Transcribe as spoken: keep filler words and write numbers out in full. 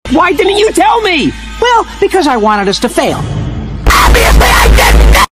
Why didn't you tell me? Well, because I wanted us to fail. Obviously I didn't